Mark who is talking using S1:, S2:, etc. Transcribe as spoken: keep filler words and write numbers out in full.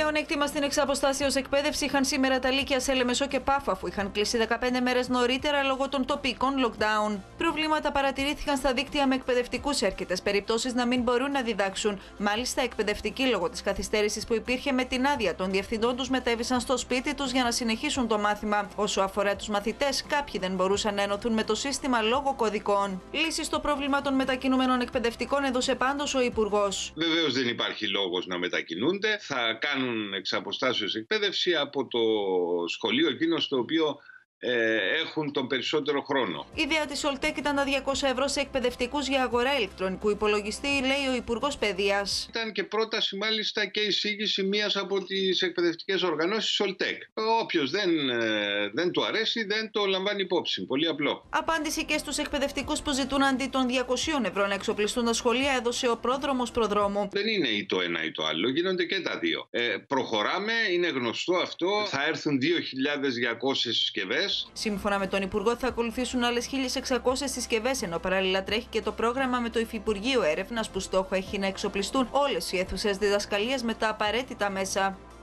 S1: Πλεονέκτημα στην εξαποστάσεως εκπαίδευση είχαν σήμερα τα Λύκεια σε Λεμεσό και Πάφο, αφού είχαν κλείσει δεκαπέντε μέρες νωρίτερα λόγω των τοπικών lockdown. Προβλήματα παρατηρήθηκαν στα δίκτυα με εκπαιδευτικούς σε αρκετές περιπτώσεις να μην μπορούν να διδάξουν. Μάλιστα, εκπαιδευτικοί λόγω της καθυστέρησης που υπήρχε με την άδεια των διευθυντών τους μετέβησαν στο σπίτι τους για να συνεχίσουν το μάθημα. Όσο αφορά τους μαθητές, κάποιοι δεν μπορούσαν να ενωθούν με το σύστημα λόγω κωδικών. Λύση στο πρόβλημα των μετακινούμενων εκπαιδευτικών έδωσε πάντως ο Υπουργός.
S2: Βεβαίως δεν υπάρχει λόγος να μετακινούνται. Θα κάνουν εξαποστάσεως εκπαίδευση από το σχολείο εκείνο στο οποίο ε, έχουν τον περισσότερο χρόνο.
S1: Η ιδέα της Soltec ήταν τα διακόσια ευρώ σε εκπαιδευτικούς για αγορά ηλεκτρονικού υπολογιστή, λέει ο Υπουργός Παιδείας.
S2: Ήταν και πρόταση μάλιστα και εισήγηση μίας από τις εκπαιδευτικές οργανώσεις Soltec. Όποιος δεν, ε, δεν του αρέσει δεν το λαμβάνει υπόψη. Πολύ απλό.
S1: Απάντηση και στους εκπαιδευτικούς που ζητούν αντί των διακοσίων ευρώ να εξοπλιστούν τα σχολεία έδωσε ο πρόδρομος Προδρόμου.
S2: Δεν είναι ή το ένα ή το άλλο, γίνονται και τα δύο. Ε, προχωράμε, είναι γνωστό αυτό. Θα έρθουν δύο χιλιάδες διακόσιες συσκευές.
S1: Σύμφωνα με τον Υπουργό, θα ακολουθήσουν άλλες χίλιες εξακόσιες συσκευές, ενώ παράλληλα τρέχει και το πρόγραμμα με το Υφυπουργείο Έρευνας που στόχο έχει να εξοπλιστούν όλες οι αίθουσες διδασκαλίας με τα απαραίτητα μέσα.